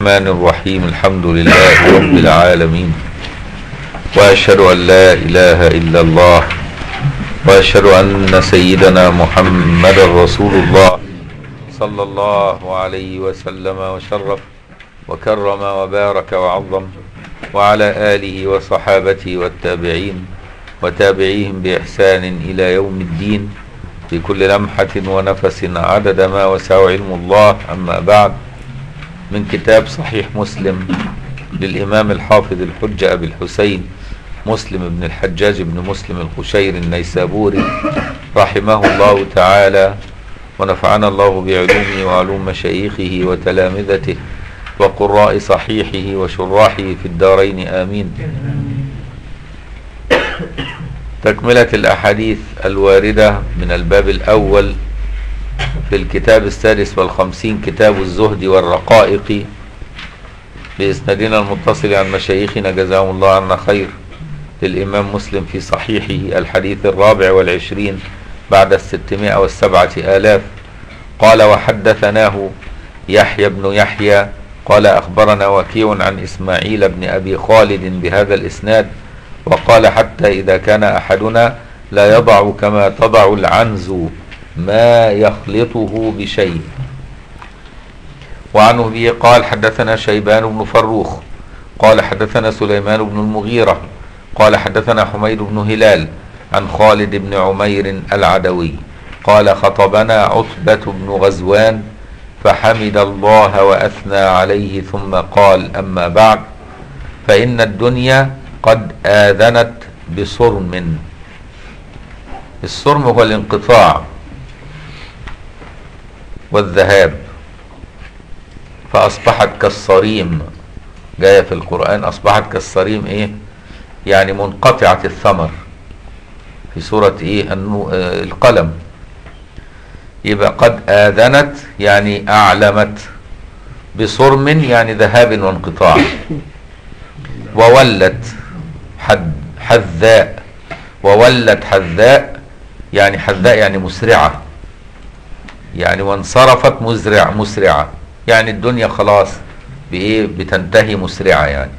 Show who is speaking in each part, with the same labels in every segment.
Speaker 1: الرحمن الرحيم. الحمد لله رب العالمين، وأشهد أن لا إله إلا الله، وأشهد أن سيدنا محمد رسول الله صلى الله عليه وسلم وشرف وكرم وبارك وعظم، وعلى آله وصحابته والتابعين وتابعيهم بإحسان إلى يوم الدين في كل لمحة ونفس عدد ما وسع علم الله. أما بعد، من كتاب صحيح مسلم للإمام الحافظ الحجة أبي الحسين مسلم بن الحجاج بن مسلم القشيري النيسابوري رحمه الله تعالى، ونفعنا الله بعلومه وعلوم مشايخه وتلامذته وقراء صحيحه وشراحه في الدارين آمين. تكملة الأحاديث الواردة من الباب الأول في الكتاب السادس والخمسين، كتاب الزهد والرقائق، بإسنادنا المتصل عن مشايخنا جزاهم الله عنا خير، للإمام مسلم في صحيحه، الحديث 24 بعد 607. قال: وحدثناه يحيى بن يحيى قال: أخبرنا وكيع عن إسماعيل بن أبي خالد بهذا الإسناد، وقال: حتى إذا كان أحدنا لا يضع كما تضع العنز ما يخلطه بشيء. وعنه به قال: حدثنا شيبان بن فروخ قال: حدثنا سليمان بن المغيرة قال: حدثنا حميد بن هلال عن خالد بن عمير العدوي قال: خطبنا عتبة بن غزوان فحمد الله وأثنى عليه ثم قال: أما بعد، فإن الدنيا قد آذنت بصرم. الصرم هو الانقطاع والذهاب، فأصبحت كالصريم، جاية في القرآن أصبحت كالصريم، إيه يعني؟ منقطعة الثمر، في سورة إيه؟ القلم. يبقى قد آذنت يعني أعلمت، بصرم يعني ذهاب وانقطاع. وولت حذاء، وولت حذاء يعني حذاء يعني مسرعة، يعني وانصرفت مسرعة، يعني الدنيا خلاص بإيه؟ بتنتهي مسرعة يعني.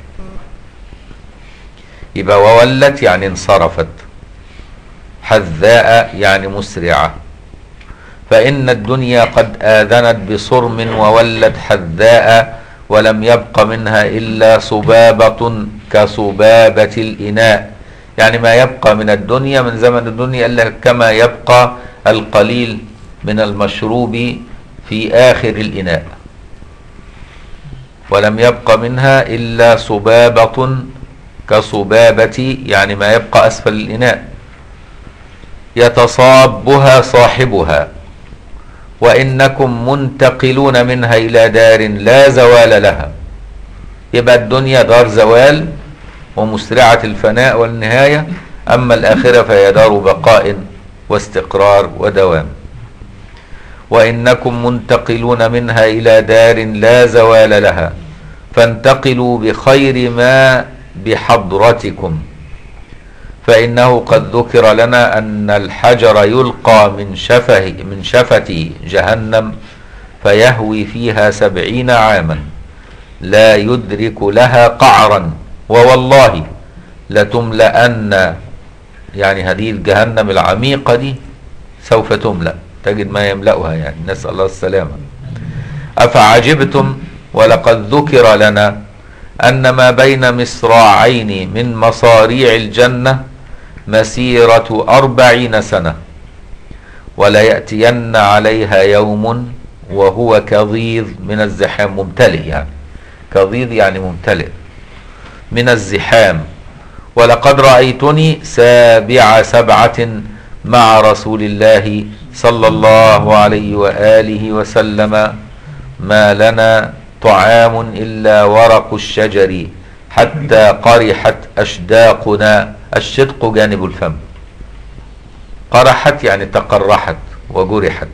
Speaker 1: يبقى وولت يعني انصرفت، حذاء يعني مسرعة. فإن الدنيا قد آذنت بصرم وولت حذاء، ولم يبق منها إلا صبابة كصبابة الإناء، يعني ما يبقى من الدنيا من زمن الدنيا إلا كما يبقى القليل من المشروب في آخر الإناء. ولم يبق منها إلا صبابة كصبابة يعني ما يبقى أسفل الإناء، يتصابها صاحبها، وإنكم منتقلون منها إلى دار لا زوال لها. يبقى الدنيا دار زوال ومسرعة الفناء والنهاية، أما الآخرة فهي دار بقاء واستقرار ودوام. وإنكم منتقلون منها إلى دار لا زوال لها، فانتقلوا بخير ما بحضرتكم، فإنه قد ذكر لنا أن الحجر يلقى من شفة جهنم فيهوي فيها 70 عاما لا يدرك لها قعرا، ووالله لتملأن، يعني هذه الجهنم العميقة دي سوف تملأ، تجد ما يملأها، يعني نسأل الله السلامة. أفعجبتم ولقد ذكر لنا أن ما بين مصراعين من مصاريع الجنة مسيرة 40 سنة، وليأتين عليها يوم وهو كظيظ من الزحام، ممتلئ يعني، كظيظ يعني ممتلئ من الزحام. ولقد رأيتني 7 مع رسول الله صلى الله عليه وآله وسلم، ما لنا طعام إلا ورق الشجر حتى قرحت أشداقنا. الشدق جانب الفم، قرحت يعني تقرحت وجرحت.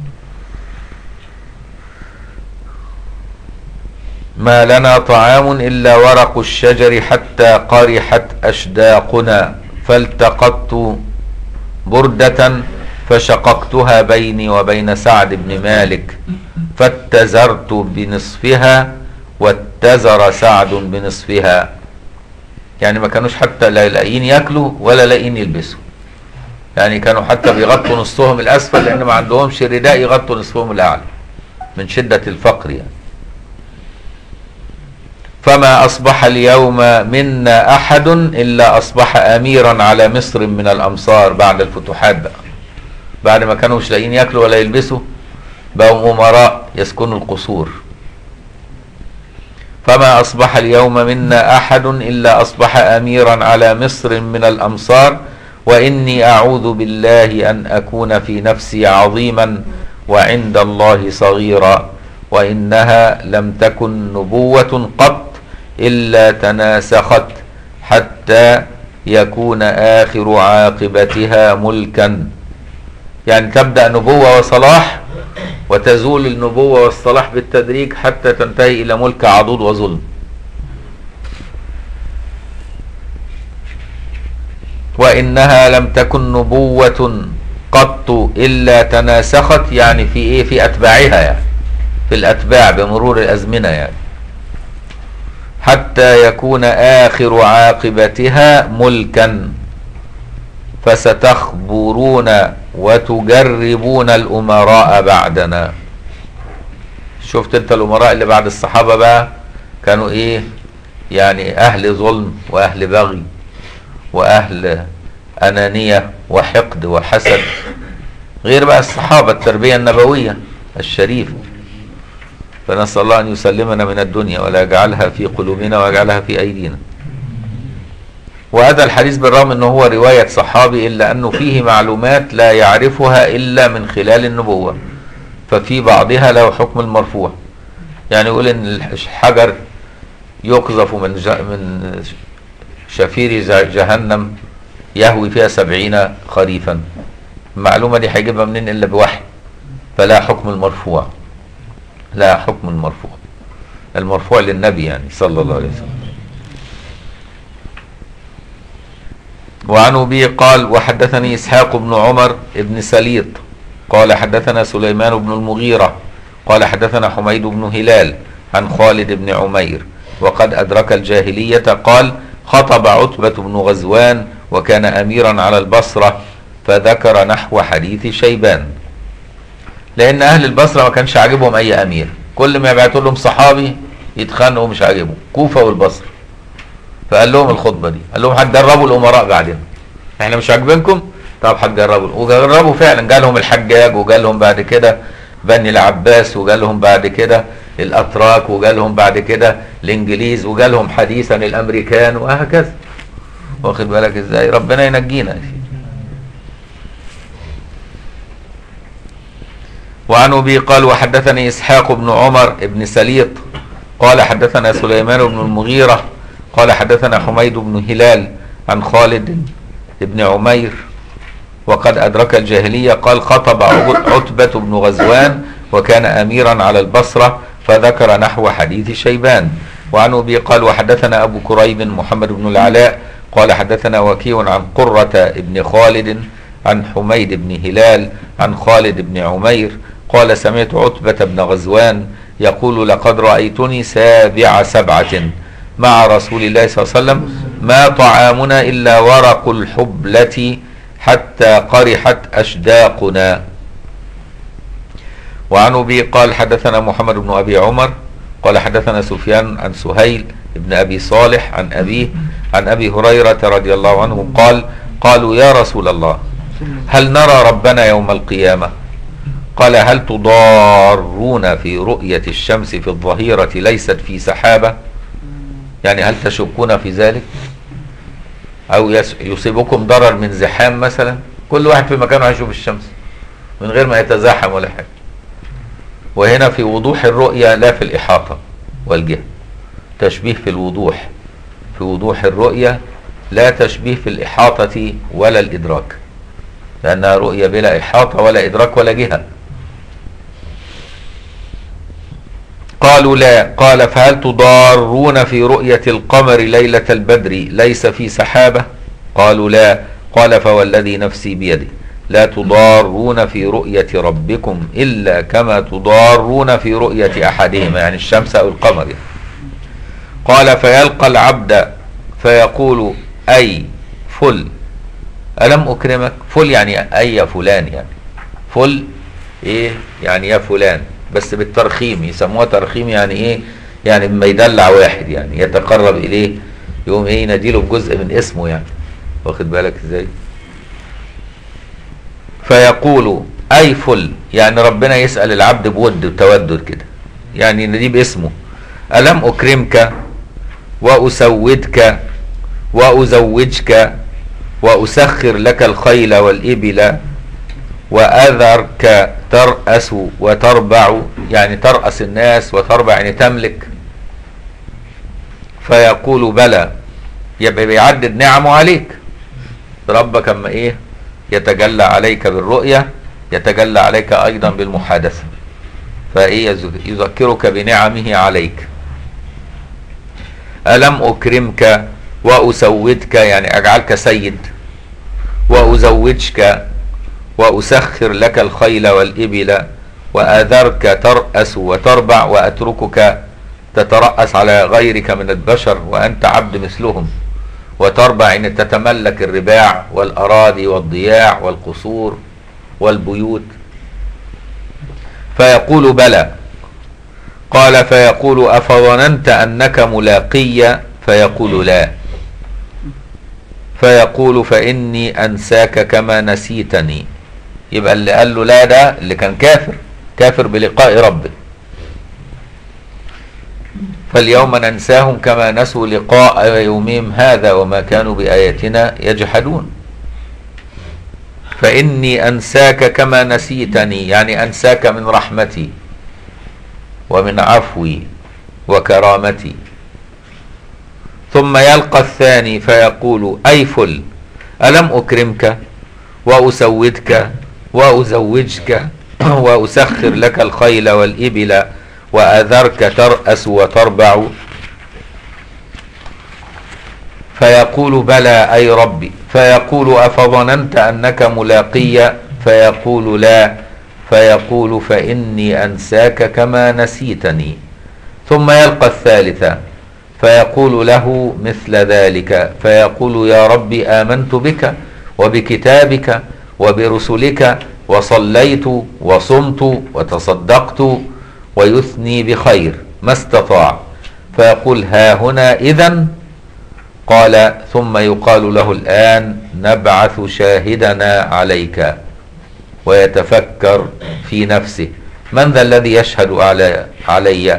Speaker 1: ما لنا طعام إلا ورق الشجر حتى قرحت أشداقنا، فالتقطت بردة فشققتها بيني وبين سعد بن مالك، فاتزرت بنصفها فاعتذر سعد بنصفها. يعني ما كانوش حتى لا لاقيين ياكلوا ولا لاقيين يلبسوا، يعني كانوا حتى بيغطوا نصهم الاسفل لان ما عندهمش رداء يغطوا نصفهم الاعلى من شدة الفقر يعني. فما اصبح اليوم منا احد الا اصبح اميرا على مصر من الامصار. بعد الفتوحات بقى، بعد ما كانوا مش لاقيين ياكلوا ولا يلبسوا، بقوا امراء يسكنوا القصور. فما اصبح اليوم منا احد الا اصبح اميرا على مصر من الامصار، واني اعوذ بالله ان اكون في نفسي عظيما وعند الله صغيرا، وانها لم تكن نبوة قط الا تناسخت حتى يكون اخر عاقبتها ملكا. يعني تبدأ نبوة وصلاح وتزول النبوة والصلاح بالتدريج حتى تنتهي إلى ملك عضوض وظلم. وإنها لم تكن نبوة قط إلا تناسخت، يعني في إيه؟ في أتباعها، يعني في الأتباع بمرور الأزمنة، يعني حتى يكون آخر عاقبتها ملكا، فستخبرون وتجربون الأمراء بعدنا. شفت انت الأمراء اللي بعد الصحابة بقى كانوا ايه؟ يعني أهل ظلم وأهل بغي وأهل أنانية وحقد وحسد، غير بقى الصحابة التربية النبوية الشريفة. فنسأل الله أن يسلمنا من الدنيا ولا يجعلها في قلوبنا ويجعلها في أيدينا. وهذا الحديث بالرغم أنه هو رواية صحابي إلا أنه فيه معلومات لا يعرفها إلا من خلال النبوة، ففي بعضها له حكم المرفوع. يعني يقول إن الحجر يقذف من شفير جهنم يهوي فيها 70 خريفا. المعلومة دي هيجيبها منين إلا بوحي؟ فلا حكم المرفوع، لا حكم المرفوع، المرفوع للنبي يعني صلى الله عليه وسلم. وعن أبي قال وحدثني إسحاق بن عمر بن سليط قال حدثنا سليمان بن المغيرة قال حدثنا حميد بن هلال عن خالد بن عمير وقد أدرك الجاهلية قال خطب عتبة بن غزوان وكان أميرا على البصرة فذكر نحو حديث شيبان. لأن أهل البصرة ما كانش عاجبهم أي أمير، كل ما يبعتوا لهم صحابي يتخانقوا مش عاجبهم، كوفة والبصرة. فقال لهم الخطبة دي، قال لهم هتجربوا الأمراء بعدين، احنا مش عاجبينكم؟ طب هتجربوا. وجربوا فعلا، جالهم الحجاج وجالهم بعد كده بني العباس وجالهم بعد كده الأتراك وجالهم بعد كده الإنجليز وجالهم حديثا الأمريكان وهكذا. واخد بالك ازاي؟ ربنا ينجينا. وعن أبي قال وحدثني إسحاق بن عمر بن سليط قال حدثنا سليمان بن المغيرة قال حدثنا حميد بن هلال عن خالد بن عمير وقد أدرك الجاهلية قال خطب عتبة بن غزوان وكان أميرا على البصرة فذكر نحو حديث شيبان. وعن أبي قال وحدثنا أبو كريب محمد بن العلاء قال حدثنا وكيع عن قرة بن خالد عن حميد بن هلال عن خالد بن عمير قال سمعت عتبة بن غزوان يقول لقد رأيتني سابع 7 مع رسول الله صلى الله عليه وسلم ما طعامنا إلا ورق الحبلة حتى قرحت أشداقنا. وعن أبي قال حدثنا محمد بن أبي عمر قال حدثنا سفيان عن سهيل بن أبي صالح عن أبيه عن أبي هريرة رضي الله عنه قال قالوا يا رسول الله هل نرى ربنا يوم القيامة؟ قال هل تضارون في رؤية الشمس في الظهيرة ليست في سحابة؟ يعني هل تشكون في ذلك؟ أو يصيبكم ضرر من زحام مثلا؟ كل واحد في مكانه هيشوف الشمس من غير ما يتزاحم ولا حاجة. وهنا في وضوح الرؤية لا في الإحاطة والجهة، تشبيه في الوضوح، في وضوح الرؤية لا تشبيه في الإحاطة ولا الإدراك، لأنها رؤية بلا إحاطة ولا إدراك ولا جهة. قالوا لا. قال فهل تضارون في رؤية القمر ليلة البدر ليس في سحابة؟ قالوا لا. قال فوالذي نفسي بيده لا تضارون في رؤية ربكم إلا كما تضارون في رؤية أحدهما، يعني الشمس أو القمر. قال فيلقى العبد فيقول أي فل ألم أكرمك. فل يعني أي يا فلان، يعني فل إيه يعني يا فلان، بس بالترخيم، يسموها ترخيم. يعني إيه؟ يعني ما يدلع واحد يعني يتقرب إليه يقوم إيه يناديله بجزء من اسمه، يعني واخد بالك إزاي. فيقول أي فل يعني ربنا يسأل العبد بود وتودد كده، يعني يناديه باسمه. ألم أكرمك وأسودك وأزوجك وأسخر لك الخيل والإبل وأذرك ترأس وتربع، يعني ترأس الناس وتربع يعني تملك. فيقول بلى، يبقى بيعدد نعمه عليك. ربك اما ايه يتجلى عليك بالرؤية يتجلى عليك ايضا بالمحادثة، فايه يذكرك بنعمه عليك. ألم أكرمك وأسودك يعني أجعلك سيد، وأزوجك وأسخر لك الخيل والإبل وأذرك ترأس وتربع وأتركك تترأس على غيرك من البشر وأنت عبد مثلهم، وتربع إن تتملك الرباع والأراضي والضياع والقصور والبيوت. فيقول بلى. قال فيقول أفظننت أنك ملاقي؟ فيقول لا. فيقول فإني أنساك كما نسيتني. يبقى اللي قال له لا ده اللي كان كافر بلقاء ربه. فاليوم ننساهم كما نسوا لقاء يومهم هذا وما كانوا بآياتنا يجحدون. فإني أنساك كما نسيتني يعني أنساك من رحمتي ومن عفوي وكرامتي. ثم يلقى الثاني فيقول أي فل ألم أكرمك وأسودك وأزوجك وأسخر لك الخيل والإبل وأذرك ترأس وتربع؟ فيقول بلى أي ربي. فيقول أفظننت أنك ملاقي؟ فيقول لا. فيقول فإني أنساك كما نسيتني. ثم يلقى الثالث فيقول له مثل ذلك، فيقول يا ربي آمنت بك وبكتابك وبرسلك وصليت وصمت وتصدقت، ويثني بخير ما استطاع. فيقول ها هنا إذن. قال ثم يقال له الآن نبعث شاهدنا عليك. ويتفكر في نفسه من ذا الذي يشهد علي؟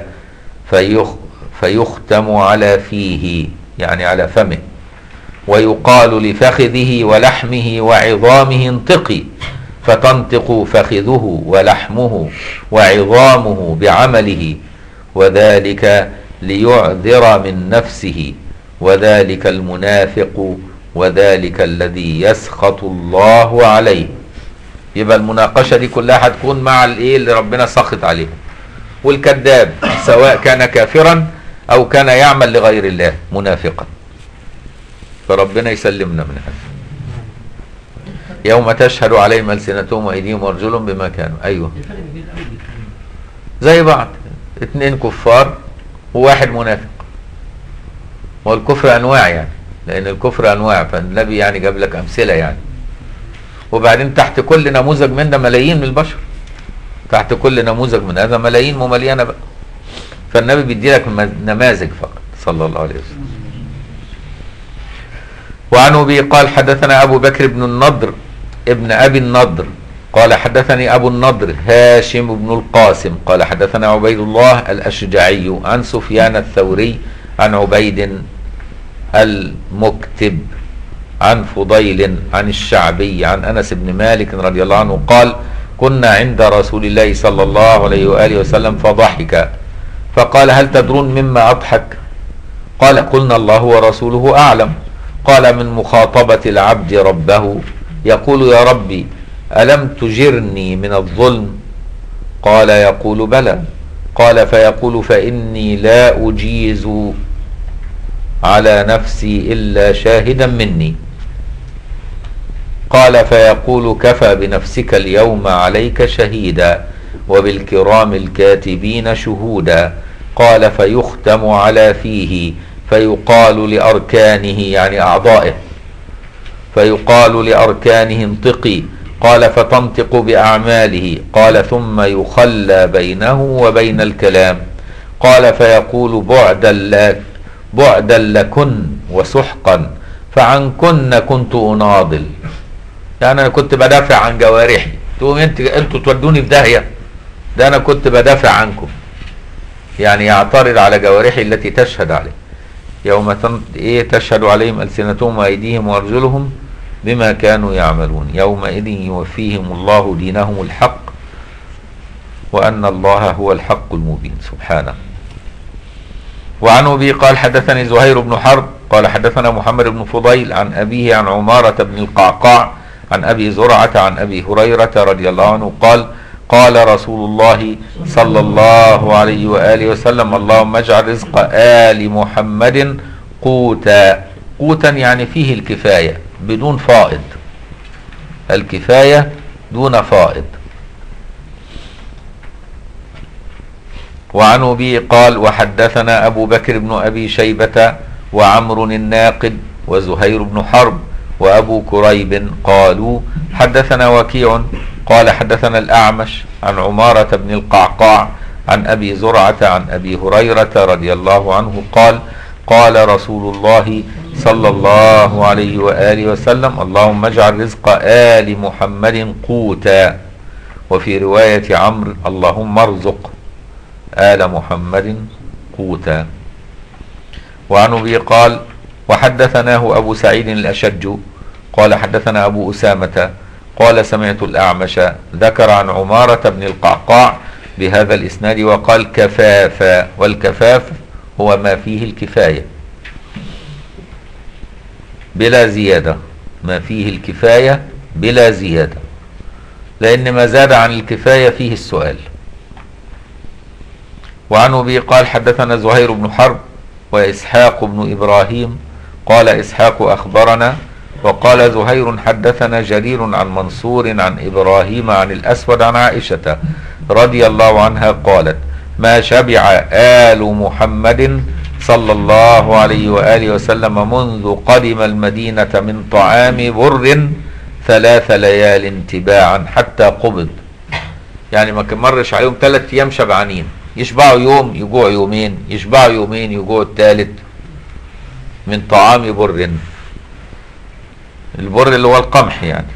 Speaker 1: فيختم على فيه يعني على فمه، ويقال لفخذه ولحمه وعظامه انطقي، فتنطق فخذه ولحمه وعظامه بعمله، وذلك ليعذر من نفسه، وذلك المنافق، وذلك الذي يسخط الله عليه. يبقى المناقشة دي كلها هتكون مع الايه اللي ربنا سخط عليه، والكذاب سواء كان كافرا او كان يعمل لغير الله منافقا. فربنا يسلمنا من هذا. يوم تشهد عليهم ألسنتهم وأيديهم وأرجلهم بما كانوا. أيوه زي بعض، اتنين كفار وواحد منافق. والكفر أنواع يعني، لأن الكفر أنواع، فالنبي يعني جاب لك أمثلة يعني. وبعدين تحت كل نموذج من ده ملايين من البشر، تحت كل نموذج من هذا ملايين ممليانة بقى. فالنبي بيدي لك نماذج فقط صلى الله عليه وسلم. وعن أبي قال حدثنا أبو بكر بن النضر ابن أبي النضر قال حدثني أبو النضر هاشم بن القاسم قال حدثنا عبيد الله الأشجعي عن سفيان الثوري عن عبيد المكتب عن فضيل عن الشعبي عن أنس بن مالك رضي الله عنه قال كنا عند رسول الله صلى الله عليه وآله وسلم فضحك فقال هل تدرون مما أضحك؟ قال قلنا الله ورسوله أعلم. قال من مخاطبة العبد ربه يقول يا ربي ألم تجرني من الظلم؟ قال يقول بلى. قال فيقول فإني لا أجيز على نفسي إلا شاهدا مني. قال فيقول كفى بنفسك اليوم عليك شهيدا وبالكرام الكاتبين شهودا. قال فيختم على فيه فيقال لأركانه يعني أعضائه، فيقال لأركانه انطقي، قال فتنطق بأعماله، قال ثم يخلى بينه وبين الكلام، قال فيقول بعدا لكن وسحقا فعنكن كنت أناضل. يعني أنا كنت بدافع عن جوارحي، تقوم انتوا تودوني في داهية، ده أنا كنت بدافع عنكم. يعني يعترض على جوارحي التي تشهد عليه. يوم تشهد عليهم ألسنتهم وأيديهم وأرجلهم بما كانوا يعملون، يومئذ يوفيهم الله دينهم الحق وأن الله هو الحق المبين سبحانه. وعن أبي قال حدثني زهير بن حرب قال حدثنا محمد بن فضيل عن أبيه عن عمارة بن القعقاع عن أبي زرعة عن أبي هريرة رضي الله عنه قال قال رسول الله صلى الله عليه وآله وسلم اللهم اجعل رزق آل محمد قوتا. قوتا يعني فيه الكفاية بدون فائض، الكفاية دون فائض. وعن أبي قال وحدثنا أبو بكر بن أبي شيبة وعمر الناقد وزهير بن حرب وأبو كريب قالوا حدثنا وكيع قال حدثنا الأعمش عن عمارة بن القعقاع عن أبي زرعة عن أبي هريرة رضي الله عنه قال قال رسول الله صلى الله عليه وآله وسلم اللهم اجعل رزق آل محمد قوتا. وفي رواية عمرو اللهم ارزق آل محمد قوتا. وعن أبي قال وحدثناه أبو سعيد الأشج قال حدثنا أبو أسامة قال سمعت الأعمش ذكر عن عمارة بن القعقاع بهذا الإسناد وقال كفافا، والكفاف هو ما فيه الكفاية بلا زيادة، ما فيه الكفاية بلا زيادة، لأن ما زاد عن الكفاية فيه السؤال. وعن أبي قال حدثنا زهير بن حرب وإسحاق بن إبراهيم قال إسحاق أخبرنا وقال زهير حدثنا جرير عن منصور عن إبراهيم عن الأسود عن عائشة رضي الله عنها قالت ما شبع آل محمد صلى الله عليه وآله وسلم منذ قدم المدينة من طعام بر 3 ليال تباعا حتى قبض. يعني ما مرش عليهم 3 أيام شبعانين، يشبعوا يوم يجوع يومين، يشبعوا يومين يجوع الثالث من طعام بر. البر اللي هو القمح يعني.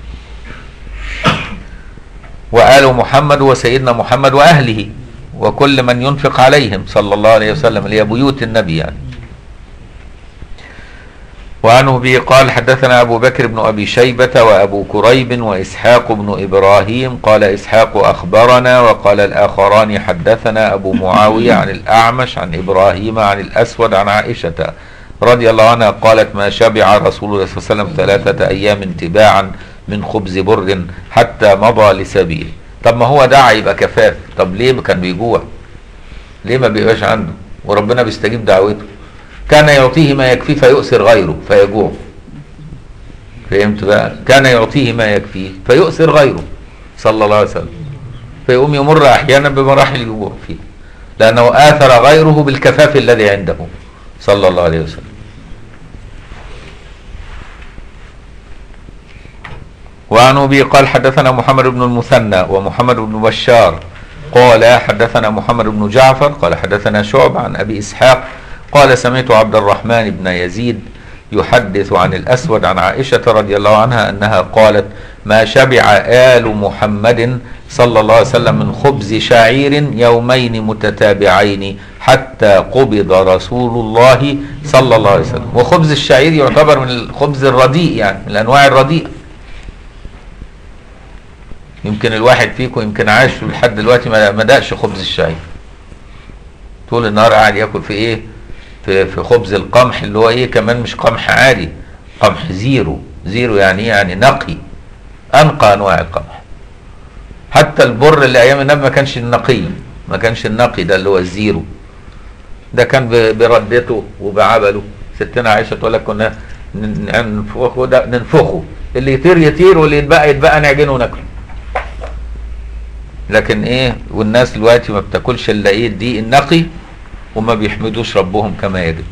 Speaker 1: وآل محمد وسيدنا محمد وأهله وكل من ينفق عليهم صلى الله عليه وسلم اللي هي بيوت النبي يعني. وعنه به قال حدثنا أبو بكر بن أبي شيبة وأبو كريب وإسحاق بن إبراهيم قال إسحاق أخبرنا وقال الآخران حدثنا أبو معاوية عن الأعمش عن إبراهيم عن الأسود عن عائشة رضي الله عنها قالت ما شبع رسول الله صلى الله عليه وسلم 3 أيام تباعا من خبز بر حتى مضى لسبيل. طب ما هو دعا يبقى كفاف، طب ليه كان بيجوع؟ ليه ما بيبقاش عنده وربنا بيستجيب دعوته؟ كان يعطيه ما يكفيه فيؤثر غيره فيجوع. فهمت بقى؟ كان يعطيه ما يكفيه فيؤثر غيره صلى الله عليه وسلم، فيقوم يمر أحيانا بمراحل الجوع فيه لأنه آثر غيره بالكفاف الذي عنده صلى الله عليه وسلم. وعن أبي قال حدثنا محمد بن المثنى ومحمد بن بشار قال حدثنا محمد بن جعفر قال حدثنا شعب عن أبي إسحاق قال سمعت عبد الرحمن بن يزيد يحدث عن الأسود عن عائشة رضي الله عنها أنها قالت ما شبع آل محمد صلى الله عليه وسلم من خبز شعير يومين متتابعين حتى قبض رسول الله صلى الله عليه وسلم. وخبز الشعير يعتبر من الخبز الرديء يعني من الأنواع الرديئة. يمكن الواحد فيكم يمكن عاش لحد دلوقتي ما دقش خبز الشعير، طول النهار قاعد ياكل في ايه في خبز القمح اللي هو ايه كمان مش قمح عادي، قمح زيرو يعني يعني نقي، انقى انواع القمح. حتى البر اللي ايام النبي ما كانش النقي ده اللي هو الزيرو ده كان بردته وبعبله. ستنا عائشه تقول لك كنا ننفخه اللي يطير واللي يتبقى نعجنه وناكله. لكن ايه والناس دلوقتي ما بتاكلش الا ايه الدقيق النقي وما بيحمدوش ربهم كما يجب،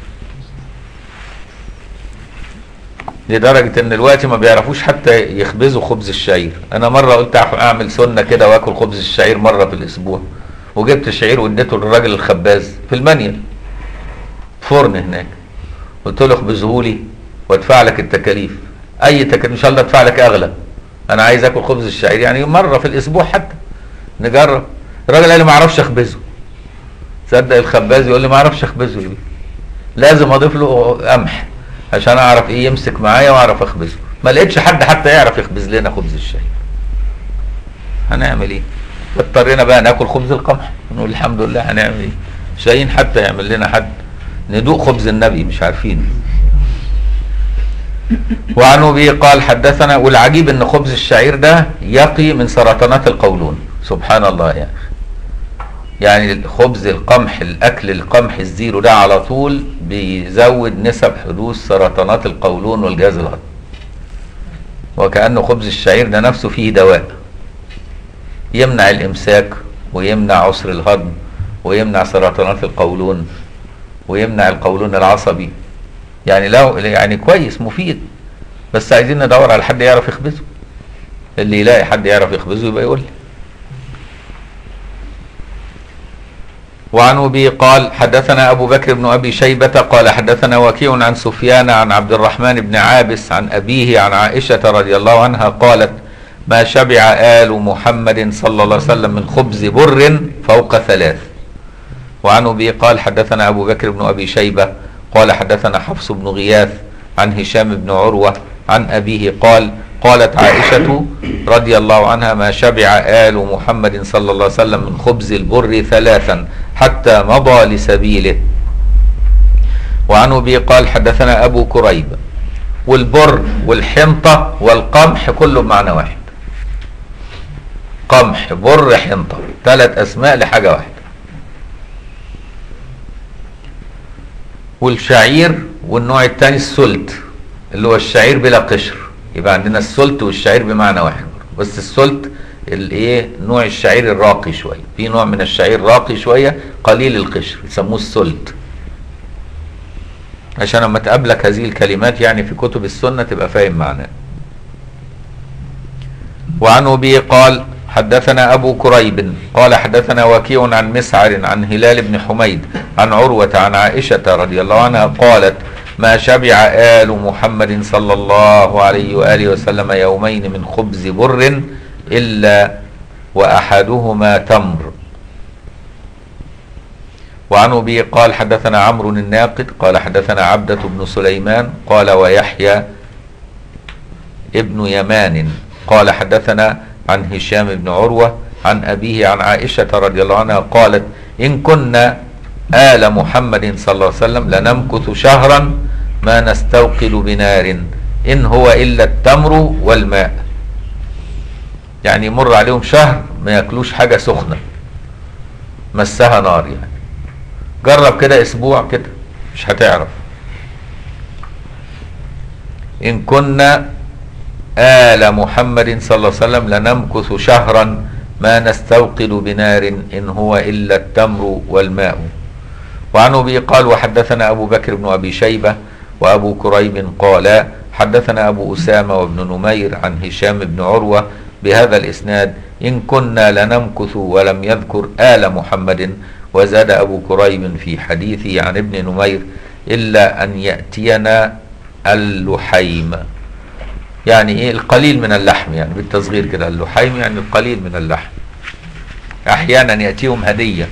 Speaker 1: لدرجة ان دلوقتي ما بيعرفوش حتى يخبزوا خبز الشعير. انا مرة قلت اعمل سنة كده واكل خبز الشعير مرة في الاسبوع، وجبت الشعير واديته للراجل الخباز في المنيل فرن هناك، قلت له اخبزهولي وادفع لك التكاليف، اي تكاليف ان شاء الله ادفع لك اغلى، انا عايز اكل خبز الشعير يعني مرة في الاسبوع حتى نجرب. الراجل قال لي ما اعرفش اخبزه. صدق الخباز يقول لي ما اعرفش اخبزه ليه؟ لازم اضيف له قمح عشان اعرف ايه يمسك معايا واعرف اخبزه. ما لقيتش حد حتى يعرف يخبز لنا خبز الشعير. هنعمل ايه؟ اضطرينا بقى ناكل خبز القمح، نقول الحمد لله. هنعمل ايه؟ مش لاقيين حتى يعمل لنا حد ندوق خبز النبي، مش عارفين. وعن ابي قال حدثنا، والعجيب ان خبز الشعير ده يقي من سرطانات القولون، سبحان الله يا اخي. يعني خبز القمح، الاكل القمح الزيرو ده على طول بيزود نسب حدوث سرطانات القولون والجهاز الهضمي، وكأنه خبز الشعير ده نفسه فيه دواء يمنع الامساك ويمنع عسر الهضم ويمنع سرطانات القولون ويمنع القولون العصبي. يعني لو يعني كويس مفيد، بس عايزين ندور على حد يعرف يخبزه. اللي يلاقي حد يعرف يخبزه يبقى يقول لي. وعن ابي قال حدثنا ابو بكر بن ابي شيبة قال حدثنا وكيع عن سفيان عن عبد الرحمن بن عابس عن ابيه عن عائشة رضي الله عنها قالت ما شبع آل محمد صلى الله عليه وسلم من خبز بر فوق 3. وعن ابي قال حدثنا ابو بكر بن ابي شيبة قال حدثنا حفص بن غياث عن هشام بن عروة عن ابيه قال قالت عائشة رضي الله عنها ما شبع آل محمد صلى الله عليه وسلم من خبز البر 3 حتى مضى لسبيله. وعن ابي قال حدثنا ابو كريب. والبر والحنطة والقمح كله بمعنى واحد، قمح بر حنطة، 3 اسماء لحاجة واحدة. والشعير والنوع الثاني السلت اللي هو الشعير بلا قشر، يبقى عندنا السلت والشعير بمعنى واحد. بس السلت الايه نوع الشعير الراقي شويه، في نوع من الشعير راقي شويه قليل القشر يسموه السلت، عشان لما تقابلك هذه الكلمات يعني في كتب السنه تبقى فاهم معناه. وعن ابي قال حدثنا ابو كريب قال حدثنا وكيع عن مسعر عن هلال بن حميد عن عروه عن عائشه رضي الله عنها قالت ما شبع آل محمد صلى الله عليه وآله وسلم يومين من خبز بر إلا وأحدهما تمر. وعن أبي قال حدثنا عمرو الناقد قال حدثنا عبدة بن سليمان قال ويحيى ابن يمان قال حدثنا عن هشام بن عروة عن أبيه عن عائشة رضي الله عنها قالت إن كنا آل محمد صلى الله عليه وسلم لنمكث شهرا ما نستوقد بنار إن هو إلا التمر والماء. يعني يمر عليهم شهر ما ياكلوش حاجة سخنة مسها نار. يعني جرب كده اسبوع كده مش هتعرف. إن كنا آل محمد صلى الله عليه وسلم لنمكث شهرا ما نستوقد بنار إن هو إلا التمر والماء. وعن أبي قال وحدثنا أبو بكر بن أبي شيبة وأبو كريب قال حدثنا أبو أسامة وابن نمير عن هشام بن عروة بهذا الإسناد إن كنا لنمكث ولم يذكر آل محمد. وزاد أبو كريب في حديثه عن ابن نمير إلا أن يأتينا اللحيم، يعني إيه القليل من اللحم، يعني بالتصغير كده اللحيم يعني القليل من اللحم، أحيانا يأتيهم هدية.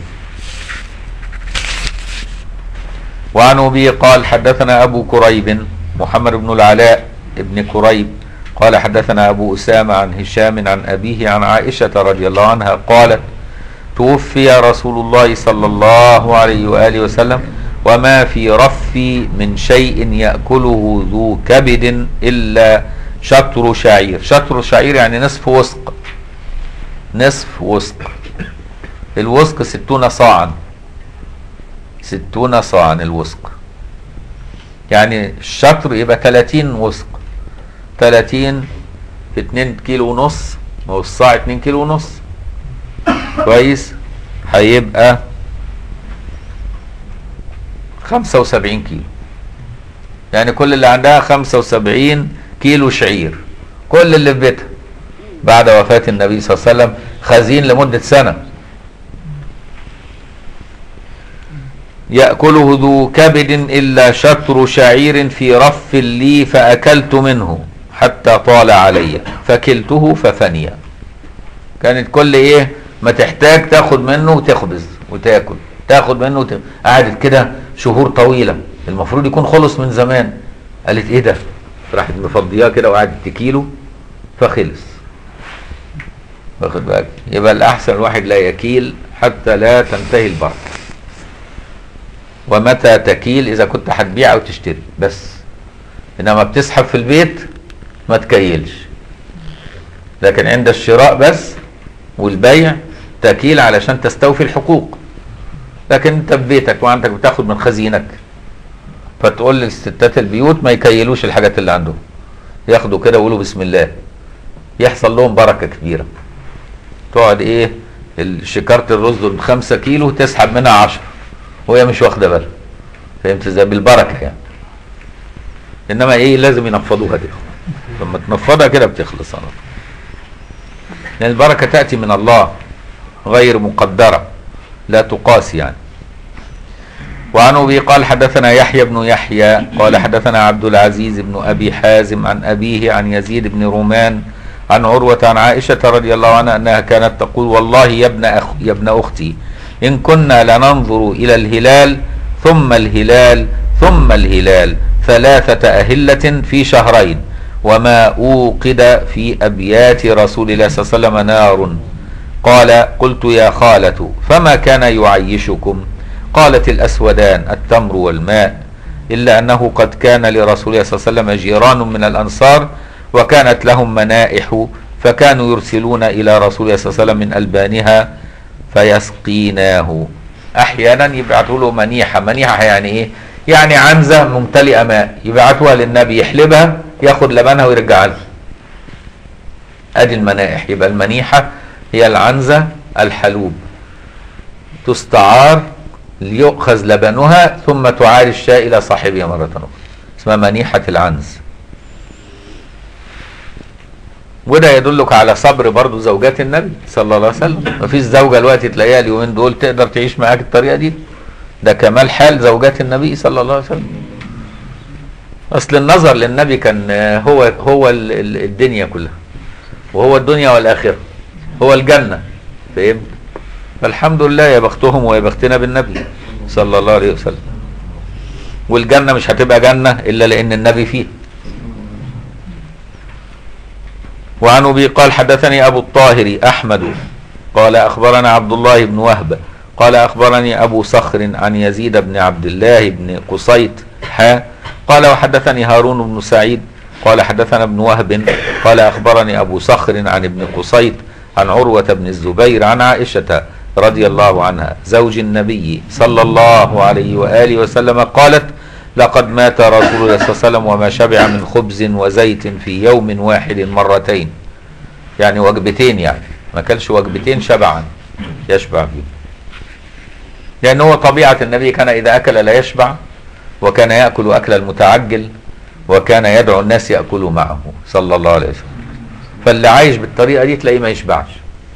Speaker 1: وعن أبي قال حدثنا أبو كريب محمد بن العلاء ابن كريب قال حدثنا أبو أسامة عن هشام عن أبيه عن عائشة رضي الله عنها قالت توفي رسول الله صلى الله عليه وآله وسلم وما في رفي من شيء يأكله ذو كبد إلا شطر شعير. شطر شعير يعني نصف وسق، نصف وسق. الوسق 60 صاعا، 60 صاعا الوسق، يعني الشطر يبقى 30 وسق، 30 في 2 كيلو ونص، ما هو الصاع 2 كيلو ونص كويس، هيبقى 75 كيلو، يعني كل اللي عندها 75 كيلو شعير، كل اللي في بيتها بعد وفاة النبي صلى الله عليه وسلم، خزين لمدة سنة. يأكله ذو كبد إلا شطر شعير في رف لي فأكلت منه حتى طال علي فكلته ففني. كانت كل ايه ما تحتاج تاخد منه وتخبز وتاكل، تاخد منه قعدت كده شهور طويلة، المفروض يكون خلص من زمان. قالت ايه ده؟ راحت مفضياه كده وقعدت تكيله فخلص. واخد بالك؟ يبقى الأحسن الواحد لا يكيل حتى لا تنتهي البركة. ومتى تكيل؟ إذا كنت هتبيع أو تشتري بس، إنما بتسحب في البيت ما تكيلش. لكن عند الشراء بس والبيع تكيل علشان تستوفي الحقوق. لكن أنت في بيتك وعندك بتاخد من خزينك، فتقول للستات البيوت ما يكيلوش الحاجات اللي عندهم، ياخدوا كده ويقولوا بسم الله، يحصل لهم بركة كبيرة. تقعد ايه شكارة الرز دول 5 كيلو تسحب منها 10 وهي مش واخدة بالها. فهمت ازاي؟ بالبركة يعني. انما ايه لازم ينفضوها كده، لما تنفضها كده بتخلص على طول. لان البركة تأتي من الله غير مقدرة لا تقاس يعني. وعن أبي قال حدثنا يحيى بن يحيى قال حدثنا عبد العزيز بن أبي حازم عن أبيه عن يزيد بن رومان عن عروة عن عائشة رضي الله عنها أنها كانت تقول والله يا ابن أختي إن كنا لننظر إلى الهلال ثم الهلال ثم الهلال 3 أهلة في شهرين وما أوقد في أبيات رسول الله صلى الله عليه وسلم نار. قال قلت يا خالة فما كان يعيشكم؟ قالت الأسودان التمر والماء، إلا أنه قد كان لرسول الله صلى الله عليه وسلم جيران من الأنصار وكانت لهم منائح فكانوا يرسلون إلى رسول الله صلى الله عليه وسلم من ألبانها فيسقيناه. أحيانا يبعثوا له منيحة. منيحة يعني إيه؟ يعني عنزة ممتلئة ماء، يبعثوها للنبي يحلبها ياخد لبنها ويرجع له. أدي المنائح. يبقى المنيحة هي العنزة الحلوب، تستعار ليؤخذ لبنها ثم تعاد الشاة إلى صاحبها مرة أخرى، اسمها منيحة العنز. وده يدلك على صبر برضو زوجات النبي صلى الله عليه وسلم. مفيش زوجة الوقت تلاقيها اليومين دول تقدر تعيش معاك الطريقة دي. ده كمال حال زوجات النبي صلى الله عليه وسلم. أصل النظر للنبي كان هو الدنيا كلها، وهو الدنيا والآخرة، هو الجنة. فهمت؟ فالحمد لله يا بختهم ويا بختنا بالنبي صلى الله عليه وسلم. والجنة مش هتبقى جنة إلا لأن النبي فيه. وعن أبي قال حدثني أبو الطاهر أحمد قال أخبرنا عبد الله بن وهب قال أخبرني أبو صخر عن يزيد بن عبد الله بن قصيط قال وحدثني هارون بن سعيد قال حدثنا ابن وهب قال أخبرني أبو صخر عن ابن قصيط عن عروة بن الزبير عن عائشة رضي الله عنها زوج النبي صلى الله عليه وآله وسلم قالت لقد مات رسول الله صلى الله عليه وسلم وما شبع من خبز وزيت في يوم واحد مرتين، يعني وجبتين، يعني ما كانش وجبتين شبعا يشبع بهم، لأن هو طبيعة النبي كان إذا أكل لا يشبع، وكان يأكل أكل المتعجل، وكان يدعو الناس يأكلوا معه صلى الله عليه وسلم. فاللي عايش بالطريقة دي تلاقيه ما يشبعش.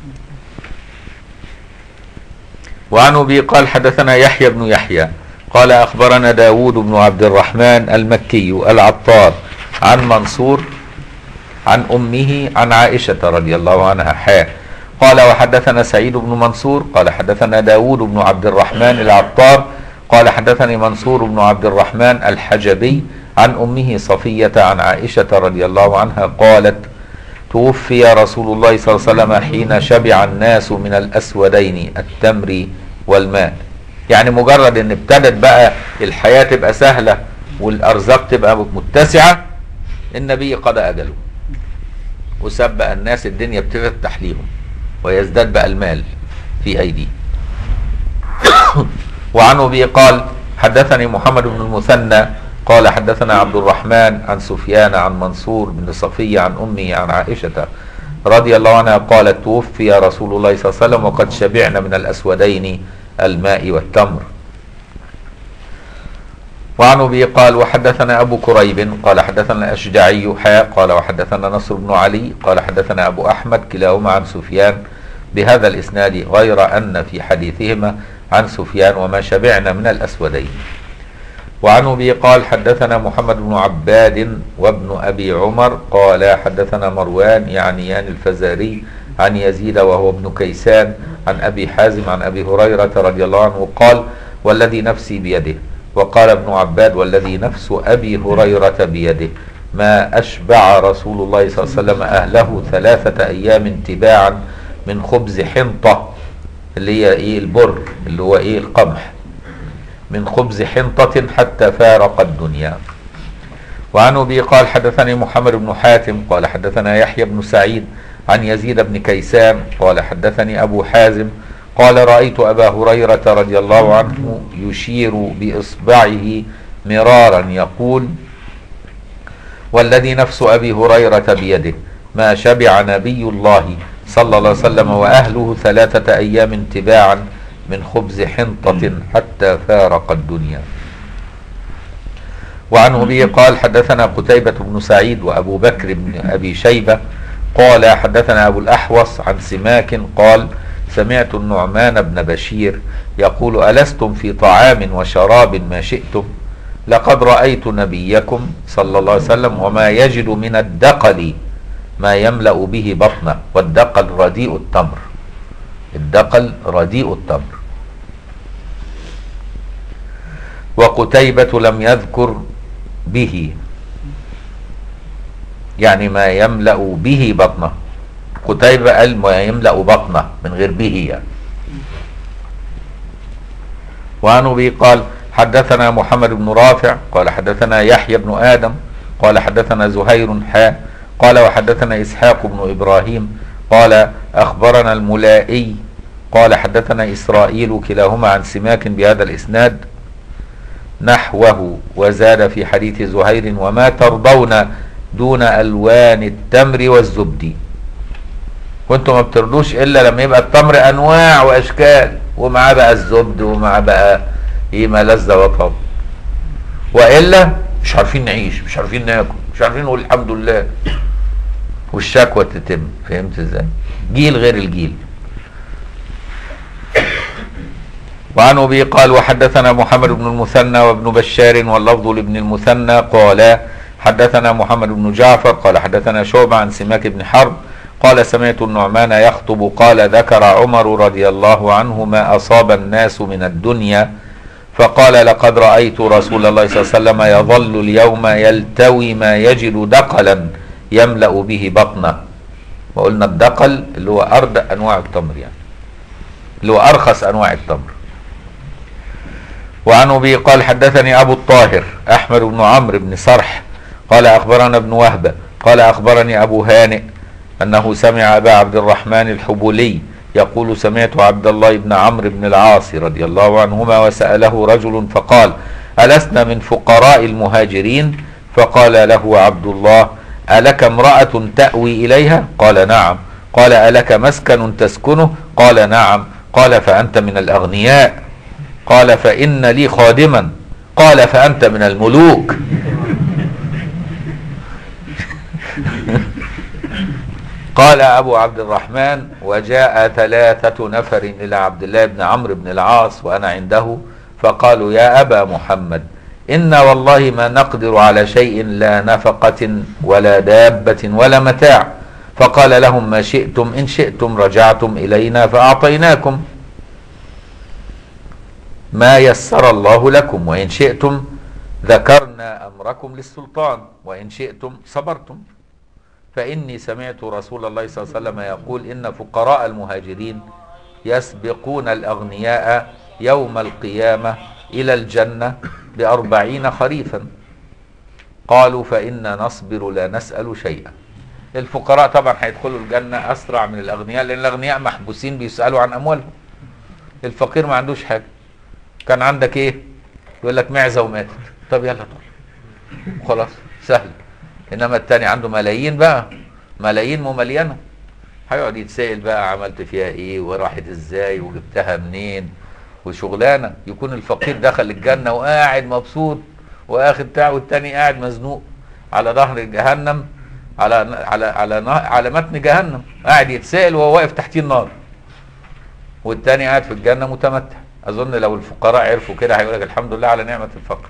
Speaker 1: وعن أبي قال حدثنا يحيى بن يحيى قال أخبرنا داود بن عبد الرحمن المكي العطار عن منصور عن أمه عن عائشة رضي الله عنها قال وحدثنا سعيد بن منصور قال حدثنا داود بن عبد الرحمن العطار قال حدثني منصور بن عبد الرحمن الحجبي عن أمه صفية عن عائشة رضي الله عنها قالت توفي رسول الله صلى الله عليه وسلم حين شبع الناس من الأسودين التمر والماء. يعني مجرد ان ابتدت بقى الحياة تبقى سهلة والأرزاق تبقى متسعة، النبي قضى أجله وساب بقى الناس الدنيا بتفتح ليهم ويزداد بقى المال في أيديه. وعن أبي قال حدثني محمد بن المثنى قال حدثنا عبد الرحمن عن سفيان عن منصور بن صفية عن أمه عن عائشة رضي الله عنها قالت توفي رسول الله صلى الله عليه وسلم وقد شبعنا من الأسودين الماء والتمر. وعن أبي قال وحدثنا أبو كريب قال حدثنا الأشجعي قال وحدثنا نصر بن علي قال حدثنا أبو أحمد كلاهما عن سفيان بهذا الإسناد غير أن في حديثهما عن سفيان وما شبعنا من الأسودين. وعن أبي قال حدثنا محمد بن عباد وابن أبي عمر قال حدثنا مروان يعني الفزاري عن يزيد وهو ابن كيسان عن أبي حازم عن أبي هريرة رضي الله عنه قال والذي نفسي بيده. وقال ابن عباد والذي نفس أبي هريرة بيده ما أشبع رسول الله صلى الله عليه وسلم أهله 3 أيام تباعا من خبز حنطة اللي هي إيه البر اللي هو إيه القمح من خبز حنطة حتى فارق الدنيا. وعن أبي قال حدثني محمد بن حاتم قال حدثنا يحيى بن سعيد عن يزيد بن كيسان قال حدثني أبو حازم قال رأيت أبا هريرة رضي الله عنه يشير بإصبعه مرارا يقول والذي نفس أبي هريرة بيده ما شبع نبي الله صلى الله عليه وسلم وأهله 3 أيام تباعا من خبز حنطة حتى فارق الدنيا. وعن أبي قال حدثنا قتيبة بن سعيد وأبو بكر بن أبي شيبة قال حدثنا أبو الأحوص عن سماك قال سمعت النعمان بن بشير يقول ألستم في طعام وشراب ما شئتم لقد رأيت نبيكم صلى الله عليه وسلم وما يجد من الدقل ما يملأ به بطنه والدقل رديء التمر. الدقل رديء التمر. وقتيبة لم يذكر به يعني ما يملأ به بطنه. قتيبة قال ما يملأ بطنه من غير به يعني. وعن أبي قال حدثنا محمد بن رافع قال حدثنا يحيى بن آدم قال حدثنا زهير قال وحدثنا إسحاق بن إبراهيم قال أخبرنا الملائي قال حدثنا إسرائيل كلاهما عن سماك بهذا الإسناد نحوه وزاد في حديث زهير وما ترضون دون ألوان التمر والزبد. وانتم ما بترضوش إلا لما يبقى التمر أنواع وأشكال ومعاه بقى الزبد ومعاه بقى إيه ما لذ وطاب، وإلا مش عارفين نعيش مش عارفين ناكل مش عارفين نقول الحمد لله والشكوى تتم. فهمت ازاي؟ جيل غير الجيل. وعن أبي قال وحدثنا محمد بن المثنى وابن بشار واللفظ لابن المثنى قال حدثنا محمد بن جعفر قال حدثنا شعبة عن سماك بن حرب قال سمعت النعمان يخطب قال ذكر عمر رضي الله عنه ما أصاب الناس من الدنيا فقال لقد رأيت رسول الله صلى الله عليه وسلم يظل اليوم يلتوي ما يجد دقلا يملأ به بطنه. وقلنا الدقل اللي هو أردأ أنواع التمر يعني اللي هو أرخص أنواع التمر. وعن أبي قال حدثني أبو الطاهر أحمد بن عمرو بن صرح قال أخبرنا ابن وهب قال أخبرني أبو هانئ أنه سمع أبا عبد الرحمن الحبولي يقول سمعت عبد الله بن عمرو بن العاص رضي الله عنهما وسأله رجل فقال ألسنا من فقراء المهاجرين؟ فقال له عبد الله ألك امرأة تأوي إليها؟ قال نعم. قال ألك مسكن تسكنه؟ قال نعم. قال فأنت من الأغنياء. قال فإن لي خادما. قال فأنت من الملوك. قال أبو عبد الرحمن وجاء 3 نفر إلى عبد الله بن عمرو بن العاص وأنا عنده فقالوا يا أبا محمد إنا والله ما نقدر على شيء لا نفقة ولا دابة ولا متاع. فقال لهم ما شئتم إن شئتم رجعتم إلينا فأعطيناكم ما يسر الله لكم وإن شئتم ذكرنا أمركم للسلطان وإن شئتم صبرتم. فإني سمعت رسول الله صلى الله عليه وسلم يقول إن فقراء المهاجرين يسبقون الأغنياء يوم القيامة إلى الجنة ب40 خريفا. قالوا فإنا نصبر لا نسأل شيئا. الفقراء طبعا هيدخلوا الجنة أسرع من الأغنياء لأن الأغنياء محبوسين بيسألوا عن أموالهم. الفقير ما عندوش حاجة. كان عندك إيه؟ يقول لك معزة وماتت. طب يلا طول خلاص سهل. إنما التاني عنده ملايين بقى ملايين مملينة هيقعد يتسائل بقى عملت فيها إيه وراحت إزاي وجبتها منين وشغلانة. يكون الفقير دخل الجنة وقاعد مبسوط واخد بتاع، والتاني قاعد مزنوق على ظهر جهنم، على متن جهنم، قاعد يتسأل وهو واقف تحتيه النار، والتاني قاعد في الجنة متمتع. اظن لو الفقراء عرفوا كده هيقول لك الحمد لله على نعمة الفقر.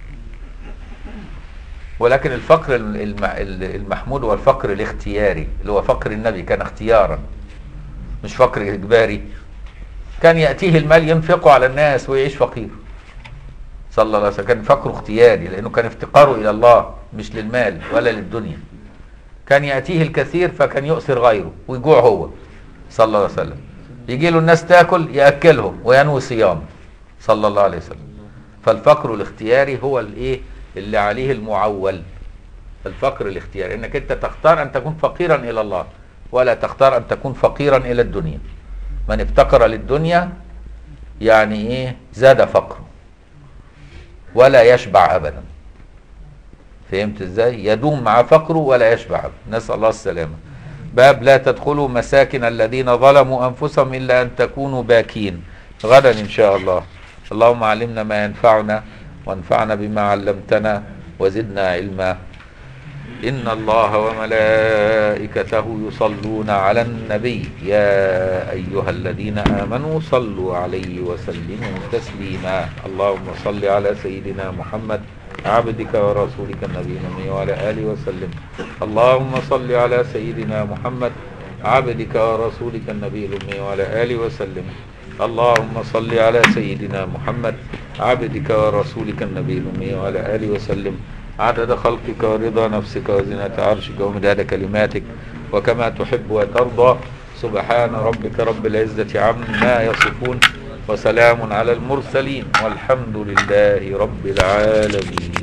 Speaker 1: ولكن الفقر المحمود هو الفقر الاختياري، اللي هو فقر النبي، كان اختيارا مش فقر اجباري. كان يأتيه المال ينفقه على الناس ويعيش فقير صلى الله عليه وسلم. كان فقره اختياري لأنه كان افتقاره إلى الله مش للمال ولا للدنيا. كان يأتيه الكثير فكان يؤثر غيره ويجوع هو صلى الله عليه وسلم. يجي له الناس تاكل يأكلهم وينوي صيام صلى الله عليه وسلم. فالفقر الاختياري هو الايه اللي عليه المعول. الفقر الاختياري انك انت تختار ان تكون فقيرا الى الله ولا تختار ان تكون فقيرا الى الدنيا. من افتقر للدنيا يعني ايه زاد فقره ولا يشبع ابدا. فهمت ازاي؟ يدوم مع فقره ولا يشبع ابدا. نسأل الله السلامة. باب لا تدخلوا مساكن الذين ظلموا انفسهم الا ان تكونوا باكين. غدا ان شاء الله. اللهم علمنا ما ينفعنا وانفعنا بما علمتنا وزدنا علما. إن الله وملائكته يصلون على النبي يا أيها الذين آمنوا صلوا عليه وسلموا تسليما. اللهم صل على سيدنا محمد عبدك ورسولك النبي الأمي وعلى آله وسلم. اللهم صل على سيدنا محمد عبدك ورسولك النبي الأمي وعلى آله وسلم. اللهم صل على سيدنا محمد عبدك ورسولك النبي الأمي وعلى آله وسلم عدد خلقك ورضا نفسك وزنة عرشك ومداد كلماتك وكما تحب وترضى. سبحان ربك رب العزة عما يصفون وسلام على المرسلين والحمد لله رب العالمين.